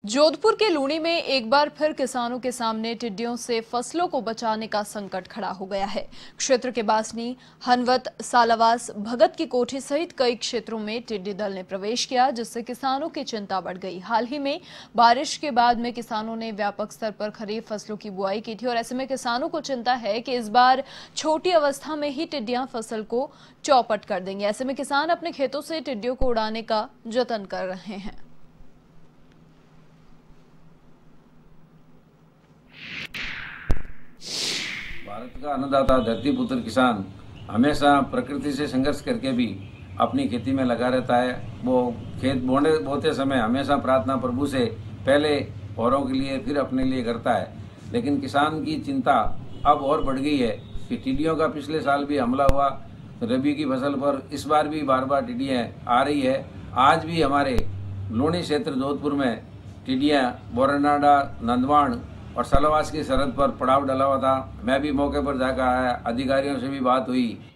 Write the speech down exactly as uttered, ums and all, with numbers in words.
जोधपुर के लूणी में एक बार फिर किसानों के सामने टिड्डियों से फसलों को बचाने का संकट खड़ा हो गया है। क्षेत्र के बासनी, हनवत, सालावास, भगत की कोठी सहित कई क्षेत्रों में टिड्डी दल ने प्रवेश किया, जिससे किसानों की चिंता बढ़ गई। हाल ही में बारिश के बाद में किसानों ने व्यापक स्तर पर खरीफ फसलों की बुआई की थी और ऐसे में किसानों को चिंता है कि इस बार छोटी अवस्था में ही टिड्डियां फसल को चौपट कर देंगे। ऐसे में किसान अपने खेतों से टिड्डियों को उड़ाने का जतन कर रहे हैं। भारत का अन्नदाता धरती पुत्र किसान हमेशा प्रकृति से संघर्ष करके भी अपनी खेती में लगा रहता है। वो खेत बोने बोते समय हमेशा प्रार्थना प्रभु से पहले औरों के लिए फिर अपने लिए करता है। लेकिन किसान की चिंता अब और बढ़ गई है कि टिड्डियों का पिछले साल भी हमला हुआ रबी की फसल पर, इस बार भी बार बार टिड्डियाँ आ रही है। आज भी हमारे लूणी क्षेत्र जोधपुर में टिड्डियाँ बोरनाडा, नंदवाड़ और सालावास की सरहद पर पड़ाव डला हुआ था। मैं भी मौके पर जाकर आया, अधिकारियों से भी बात हुई।